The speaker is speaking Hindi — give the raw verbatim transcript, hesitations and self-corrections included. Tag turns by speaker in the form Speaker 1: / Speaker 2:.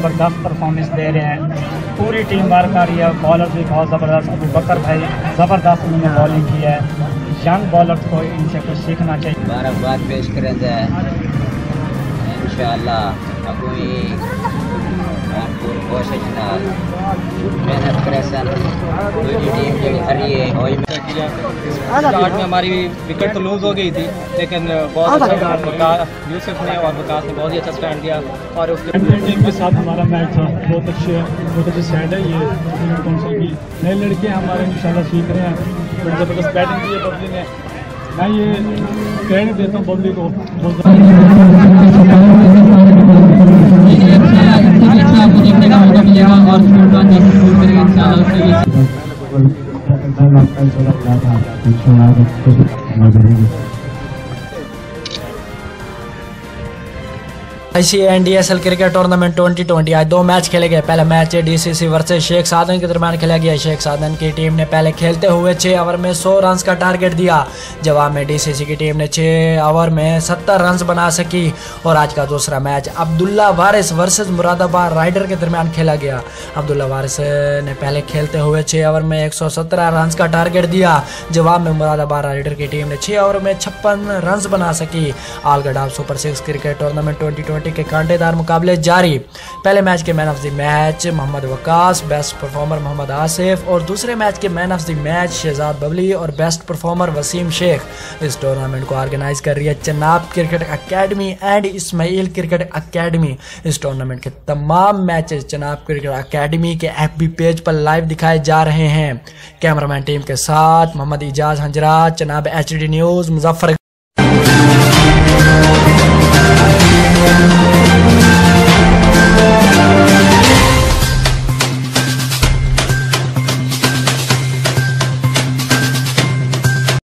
Speaker 1: ज़बरदस्त परफॉर्मेंस दे रहे हैं। पूरी टीम वर्क आ रही है। बॉलर भी बहुत ज़बरदस्त, अबू बकर भाई ज़बरदस्त उन्होंने बॉलिंग की है। यंग बॉलर को इनसे कुछ सीखना चाहिए।
Speaker 2: मुबारकबाद पेश करें इंशाअल्लाह भरपूर कोशिश नाल मेहनत करे सन दूसरी टीम जी हरी है।
Speaker 3: स्टार्ट में हमारी विकेट तो लूज हो गई थी, लेकिन बहुत अच्छा यूसुफ ने और विकास ने बहुत ही अच्छा स्टैंड दिया। और उसके
Speaker 1: टीम के साथ हमारा मैच था, बहुत अच्छे बहुत अच्छे सेट है। ये कौन सा की नए लड़के हमारे इंशाल्लाह सीख रहे हैं। बड़ी ज़बरदस्त बैटिंग की है बबली ने। मैं ये क्रेडिट देता हूँ बबली को।
Speaker 4: ICA NDSL cricket tournament twenty twenty आज दो मैच खेले गए। पहला मैच डीसीसी वर्सेस शेख सादन के दरमियान खेला गया। शेख सादन की टीम ने पहले खेलते हुए छः ओवर में सौ रन का टारगेट दिया। जवाब में डीसीसी की टीम ने छः ओवर में सत्तर रन बना सकी। और आज का दूसरा match Abdullah Waris versus Moradabad rider के दरमियान खेला गया। अब्दुल्ला वारिस ने पहले खेलते हुए छः ओवर में एक सौ सत्रह रन का टारगेट दिया। जवाब में मुरादाबाद राइडर की टीम ने छः ओवर में छप्पन रन बना सकी। ऑल गडाफ super six cricket tournament twenty twenty के कांटेदार मुकाबले जारी। पहले मैच के man of the match Mohammad Waqas, best performer Mohammad Asif और दूसरे मैच के man of the match Shahzad Babli और बेस्ट परफॉर्मर वसीम शेख। इस टूर्नामेंट को ऑर्गेनाइज कर रही है Chenab cricket academy and Ismail cricket academy. इस टूर्नामेंट के तमाम मैचेस चनाब क्रिकेट एकेडमी के एफबी पेज पर लाइव दिखाए जा रहे हैं। कैमरामैन टीम के साथ मोहम्मद इजाज हंजरा, चनाब एचडी न्यूज़, मुजफ्फर।